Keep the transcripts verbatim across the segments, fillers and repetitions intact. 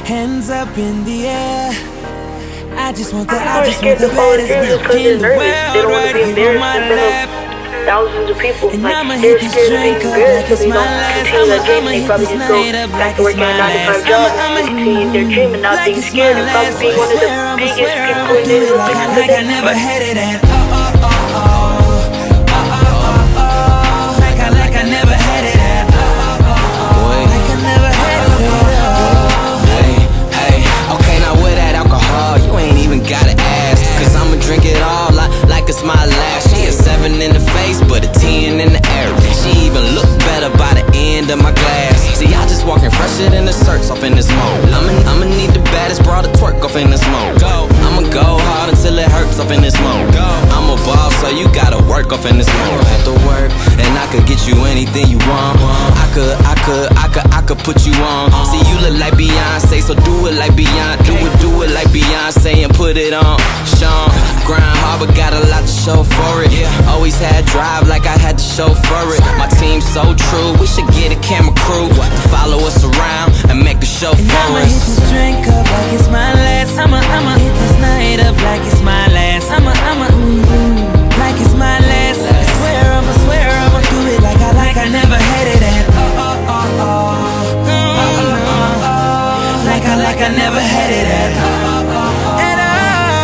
Hands up in the air. I just want the, I just want the baddest bitch in the world right here on my lap. Thousands of people, and like, I'ma they're hit this scared of drink being up good, like so it's they my don't last. continue I'ma, that dream. I'ma They hit probably this just go night up back like to it's working my a nine to five last. job I'ma, I'ma, and continue their dream and not like being it's scared my and probably last. being one of the I'ma biggest swear, people I'ma in do their it like I, like I never had it at. Oh, oh, oh, oh. Oh, oh, oh, oh. Like I, like I never had it at. Oh, oh, oh, oh. Like I never had it at. Hey, hey, okay, now with that alcohol, you ain't even gotta ask, cause I'ma drink it all like, like it's my last. She a seven in the face, but a ten in the air. She even look better by the end of my glass. See, I just walking fresher than the shirts off in this mode. I'ma, I'ma need the baddest broad to twerk off in this mode. I'ma go hard until it hurts off in this mode. I'm a boss, so you gotta work off in this mode. Have to work, and I could get you anything you want. I could, I could, I could, I could put you on. See, you look like Beyonce, so do it like Beyonce. Do it, do it like Beyonce and put it on. Sean, grind hard, but got a lot to show for it. Always had drive like I had to show for it. My team's so true, we should get a camera crew to follow us around and make a show and for I'ma us. hit this drink up like it's my last. I'ma, I'ma hit this night up like it's my last. I'ma, I'ma, mm, mm, like it's my last. I swear, I'ma swear, I'ma do it like I, like I never had it at. Oh, oh, oh, oh. Mm, oh, oh. Like I, like I never had it at. Oh, oh, oh. At all.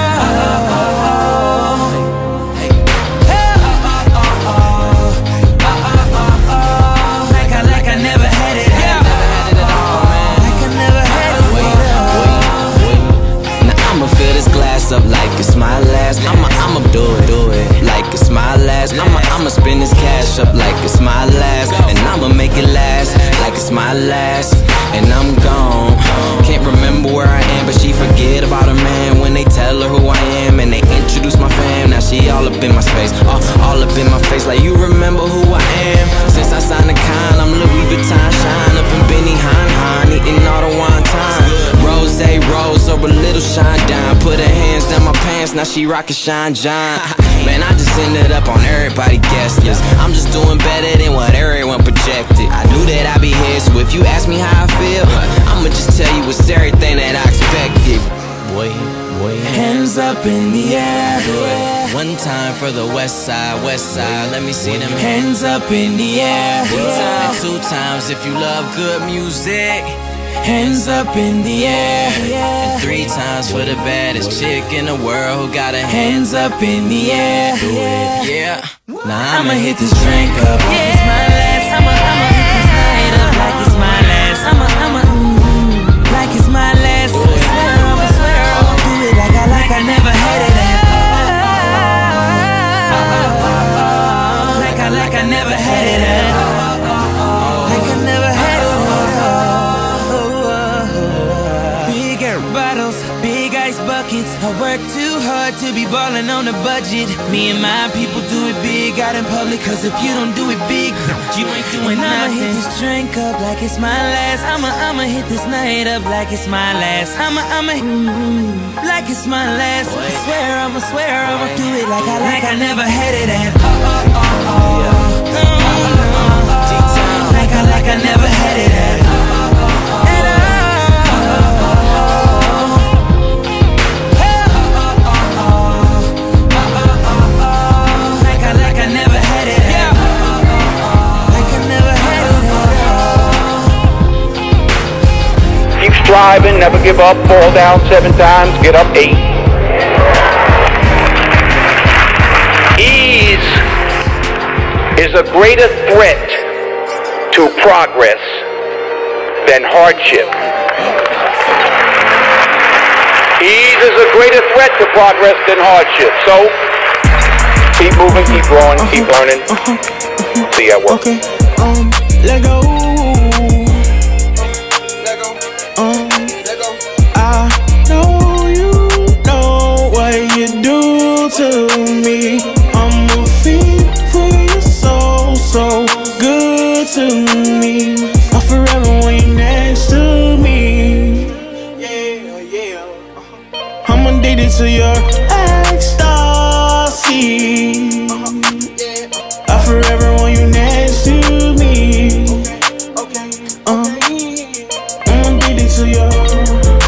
Up like it's my last. I'ma, I'ma do it, do it like it's my last. I'ma, I'ma spend this cash up like it's my last, and I'ma make it last like it's my last. And I'm gone. Can't remember where I am, but she forget about her man when they tell her who I am and they introduce my fam. Now she all up in my space, all, all up in my face. Like, you remember who I am? Since I signed the con, I'm Louis Vuitton shine up in Benny Hine Hine, eating all the wine time. Rose, rose, or a little shine down. Put her hands down my pants, now she rockin' Shine John. Man, I just ended up on everybody guest list. I'm just doing better than what everyone projected. I knew that I'd be here, so if you ask me how I feel, I'ma just tell you it's everything that I expected. Boy, boy. Hands up in the air. One time for the west side, west side. Let me see them hands up in the air. And two times if you love good music. Hands up in the air. And three times for the baddest chick in the world who got her hands up in the air. Yeah. Nah, I'ma hit this drink up like it's my last. I'ma, I'ma hit this night up like it's my last. I'ma, I'ma, mm, like it's my last. I swear, I'ma swear, I'ma do it like I, like I never had it at. Like I, like I never had it at. Like I never had it at. Big air bottles, big ice buckets. I work too hard to be ballin' on a budget. Me and my people do it big out in public, cause if you don't do it big, you ain't doing nothing. I'ma hit this drink up like it's my last. I'ma, I'ma hit this night up like it's my last. I'ma, I'ma, mm, like it's my last. I swear, I'ma swear, I'ma do it like I, like I never had it at. Oh, oh, oh, oh. Mm, like I, like I never had it at. Striving, never give up, fall down seven times, get up eight. Ease is a greater threat to progress than hardship. Ease is a greater threat to progress than hardship. So, keep moving, keep growing, keep learning. See you at work. Okay, um, let go. To me, I'm a fiend for your soul, so good to me. I'll forever when you're next to me. Yeah, yeah. I'm addicted to your ecstasy. I'll forever when you're next to me. Uh, I'm addicted to your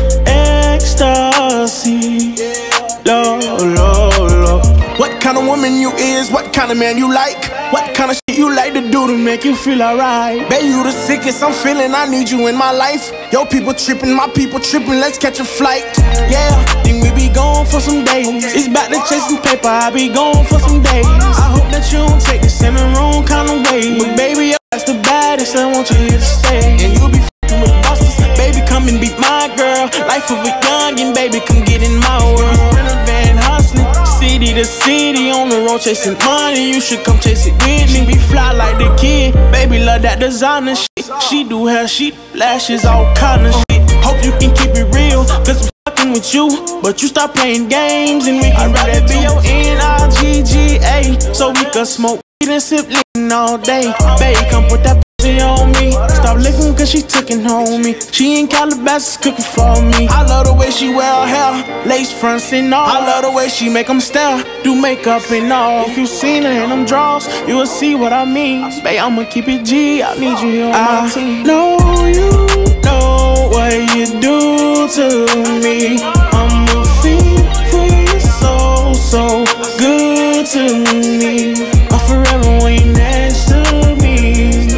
kind of man you like? What kind of shit you like to do to make you feel alright? Baby, you the sickest, I'm feeling I need you in my life. Yo, people tripping, my people tripping, let's catch a flight. Yeah, think we be gone for some days. It's about to chase some paper, I be gone for some days. I hope that you don't take this in the wrong kind of way. But baby, that's the baddest, I want you here to stay. And you be f***ing with bosses, baby, come and be my girl. Life of a youngin', baby, come get in my world. Van hustling, city to city, on the road chasing money. You should come chase it with me. Be fly like the kid, baby, love that designer shit. She do hair, she lashes, all kind of shit. Hope you can keep it real, cause I'm fucking with you. But you start playing games and we can rather be your N I G G A, so we can smoke weed and sip lean all day. Baby, come put that pussy on me. Stop licking cause she took it home me. She in Calabasas cooking for me. I love the way she wear her hair, lace fronts and all. I love the way she make them stare, do makeup and all. If you seen her in them draws, you will see what I mean. Babe, I'ma keep it G, I need you on my team. I know you know what you do to me. I'm a fiend for your soul, so good to me. I'll forever when you're next to me.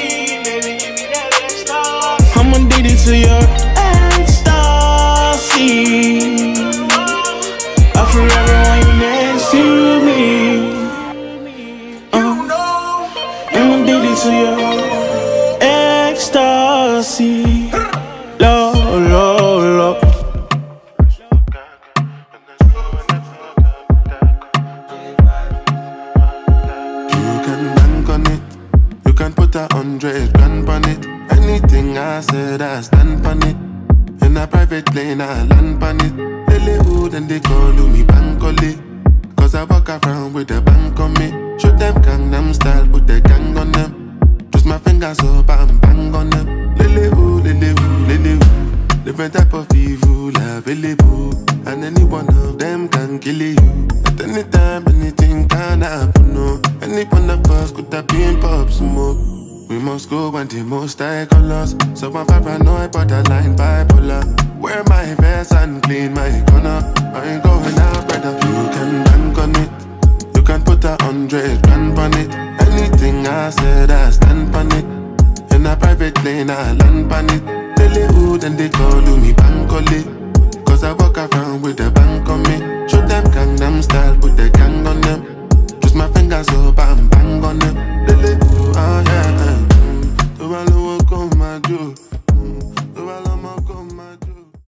I'm addicted to your ecstasy. I'll forever when you're next to me. uh, I'm addicted to your ecstasy. Love, love, love. A hundred grand on it. Anything I said, I stand on it. In a private plane, I land on it. Lily hood and they call me Bankole. Cause I walk around with a bank on me. Show them Gangnam style, put the gang on them. Twist my fingers up and bang on them. Lily hood, lily hood, lily hood. Different type of evil available, and any one of them can kill you. At any time, anything can happen, no. Any one of us could have been pop smoke. We must go and the most high colors. So I'm paranoid, borderline bipolar. Wear my vest and clean my corner. I ain't going out, brother. You can bank on it. You can put a hundred grand on it. Anything I said, I stand on it. In a private plane, I land on it. Lily hood and they call me Bankole. Cause I walk around with a bank on me. Show them Gangnam style, put the gang on them. Twist my fingers up and bang on them.